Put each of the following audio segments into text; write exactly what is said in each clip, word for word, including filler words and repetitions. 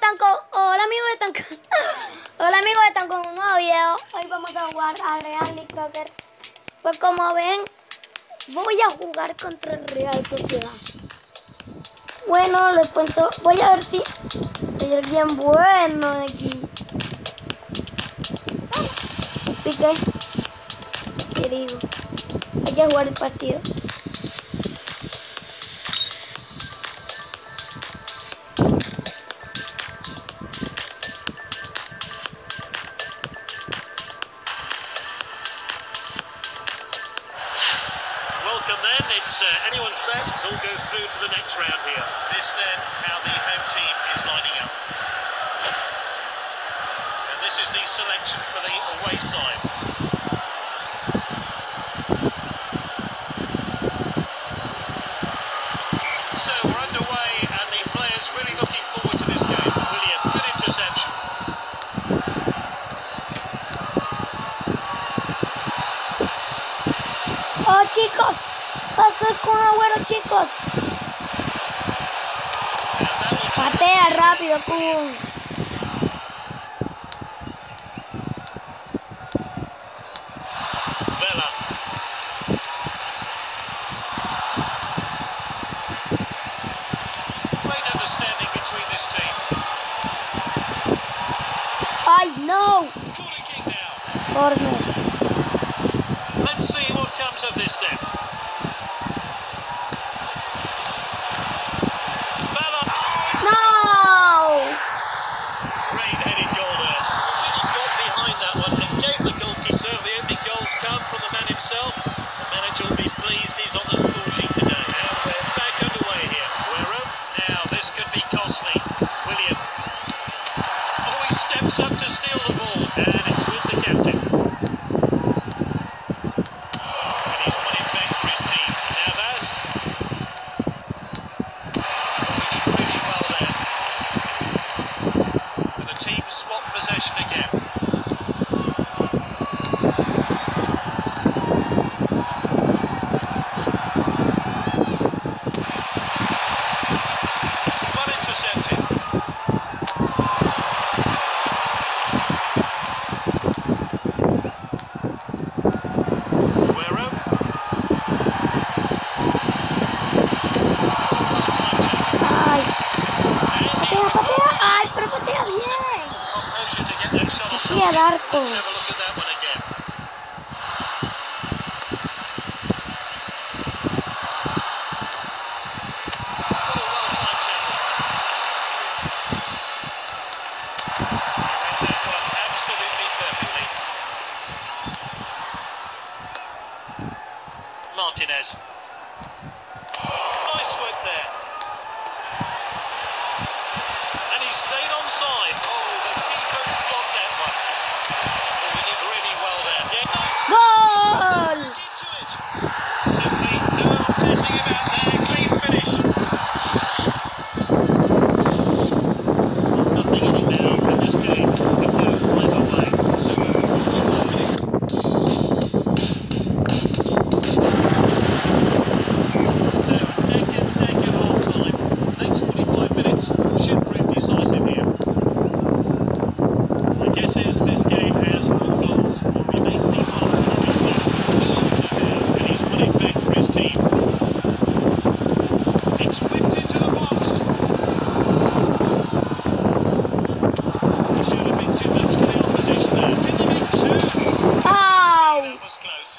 están con... Hola amigos, están con... Hola amigos, están con un nuevo video. Hoy vamos a jugar a Real League Soccer. Pues como ven, voy a jugar contra el Real Sociedad. Bueno, les cuento. Voy a ver si hay alguien bueno de aquí. Piqué. Sí, digo. Hay que jugar el partido. Welcome then, it's uh, anyone's bet, who'll go through to the next round here. This then, how the home team is lining up. And this is the selection for the away side. So we're underway and the players really looking forward to this game. William, good interception. Oh chicos, pasó con Agüero chicos. Patea rápido, pum. Vela. Great understanding between this team. Ay, no. Corner kick now. Corner. Let's see what comes of this then. Vela. No. Great headed goal there. Really got behind that one and gave the goalkeeper. So the opening goals come from the man himself. The manager will be pleased he's on the score sheet today. Now we're back underway here. Guerrero. Now this could be costly. William. Oh, he steps up to steal the ball. And it's with the captain. And he's won it back for his team. Now that's really well there. And the team swap possession again. Well intercepted. Guerrero. Ay. Patea, patea. Ay, pero patea bien. Composure to get that shot off. Aquí al arco. Let's have a look at that one again. What a well-timed tackle. He read that one absolutely perfectly. Martinez. Nice work there. And he stayed onside. Oh, the keeper's blocked that one. Oh, he did really well there. Yeah, nice. Goal. Into it. Simply no messing about there. Clean finish. Nothing in it now in this game. The blue either way. So, naked, naked half time. Next forty-five minutes should prove decisive here. My guess is this game has more goals. We may see one very soon. And he's won it back for his team. It's whipped into the box. It should have been too much to the opposition there. Did the big shoots? Ow. That was close.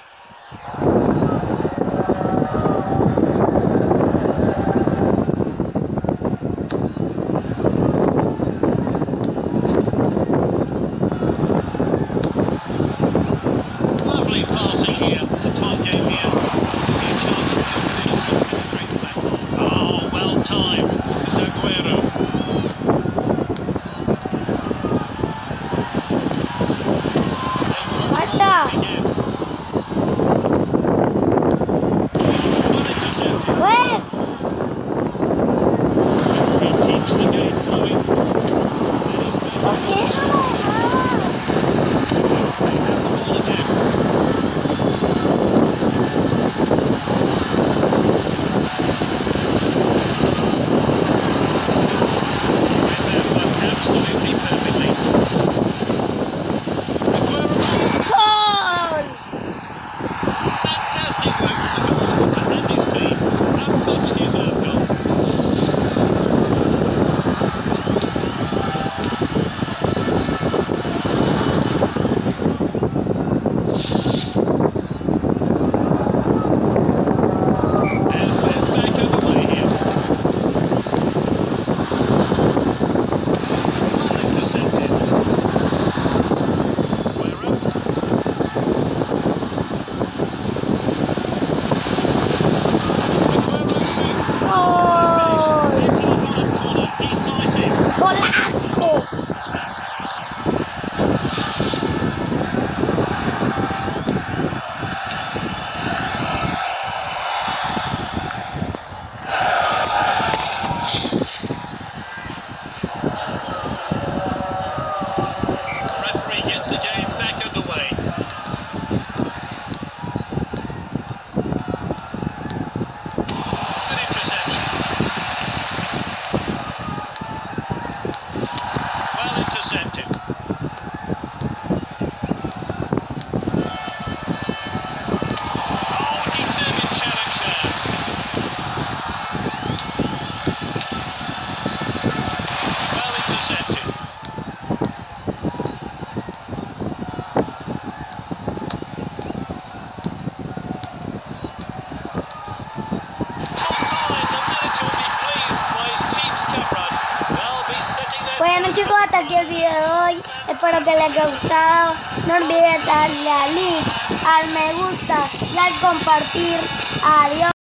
Lovely passing here. It's a tight game here. This could be a chance for the opposition to penetrate the back line. Oh, well timed. This is Agüero. Falta. Again. Well intercepted. Pues. He keeps the game flowing. ¿Por qué no lo dejaba? They have the ball again. Bueno chicos, hasta aquí el video de hoy. Espero que les haya gustado. No olviden darle al like, al me gusta y al compartir. Adiós.